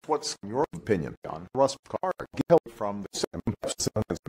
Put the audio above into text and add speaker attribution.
Speaker 1: What's your opinion on Russ Carr? Get help from the